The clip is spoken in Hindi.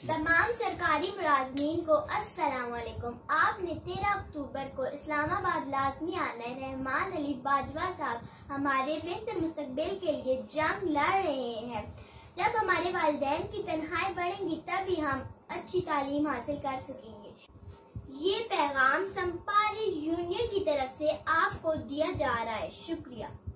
तमाम सरकारी मुलाजमीन को अस्सलाम वालेकुम। आपने 13 अक्टूबर को इस्लामाबाद लाजमी आना है। रहमान अली बाजवा साहब हमारे बेहतर मुस्तकबिल के लिए जंग लड़ रहे हैं। जब हमारे वालिदैन की तनख्वाहें बढ़ेंगी तभी हम अच्छी तालीम हासिल कर सकेंगे। ये पैगाम संपारी यूनियन की तरफ से आपको दिया जा रहा है। शुक्रिया।